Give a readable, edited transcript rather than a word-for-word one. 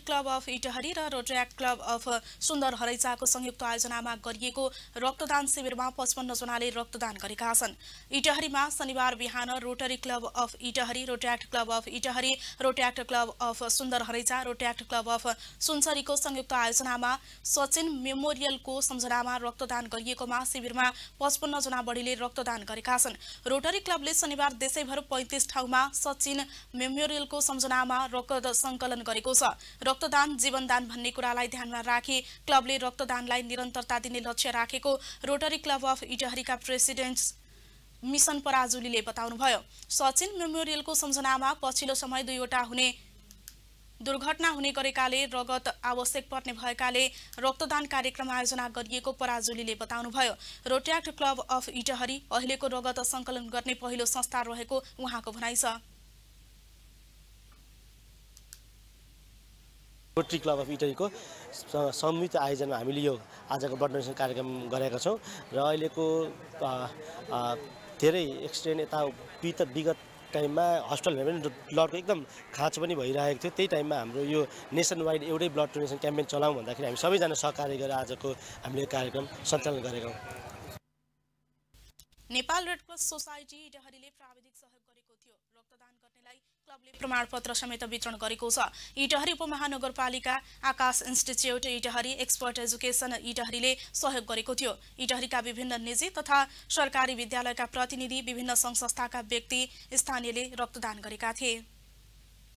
Club of Itahari र rotary club of सुन्दर हरैचाको संयुक्त आयोजनामा गरिएको रक्तदान शिविरमा 55 जनाले रक्तदान गरेका छन्। इटहरीमा शनिबार बिहान Rotary club of Itahari, Rotary club of Itahari, Rotary club of Sundar Haraicha, Rotary club of सुनसरीको संयुक्त आयोजनामा सचिन मेमोरियलको सम्झनामा रक्तदान गरिएकोमा शिविरमा 55 जना बढीले रक्तदान गरेका छन्। रोटरी क्लबले शनिबार देशैभर 35 ठाउँमा सचिन मेमोरियलको सम्झनामा रक्त संकलन गरेको छ। रक्तदान जीवनदान भन्ने कुरालाई ध्यानमा राखी क्लबले रक्तदानलाई निरन्तरता दिने लक्ष्य राखेको रोटरी क्लब अफ इटहरीका प्रेसिडेन्ट मिशन पराजुलीले बताउनुभयो। सचिन मेमोरियलको सम्झनामा पछिल्लो समय 2 वटा दुर्घटना हुने गरेकाले रगत आवश्यक पर्ने भएकाले रक्तदान कार्यक्रम आयोजना गरिएको पराजुलीले बताउनुभयो। रोटरी क्लब अफ इटहरी अहिलेको रगत संकलन गर्ने पहिलो संस्था रहेको उहाँको भनाइ छ। रोटरी क्लब अफ इटहरीको संयुक्त आयोजनामा हामीले यो आजको ब्लड डोनेसन कार्यक्रम गरेका छौँ र अहिलेको धेरै एक्सिडेन्ट यता विगत टाइममा हस्पिटलमा पनि ब्लडको एकदम खाँचो पनि भइरहेको थियो। त्यही टाइममा हाम्रो यो नेसन वाइड एउटै ब्लड डोनेसन क्याम्पेन चलाउँ भन्दाखेरि हामी सबैजना सहकार्य गरेर आजको हामीले कार्यक्रम सञ्चालन गरेका हौँ। नेपाल रेड क्रस सोसाइटी इटहरीले प्राविधिक सहयोग गरेको थियो। रक्तदान गर्नेलाई क्लबले प्रमाणपत्र समेत वितरण गरेको छ। इटहरी उपमहानगरपालिका, Akash institute Itahari, expert education इटहरीले सहयोग गरेको थियो। इटहरीका विभिन्न निजी तथा सरकारी विद्यालयका प्रतिनिधि, विभिन्न सङ्घ संस्थाका व्यक्ति, स्थानीयले रक्तदान गरेका थिए।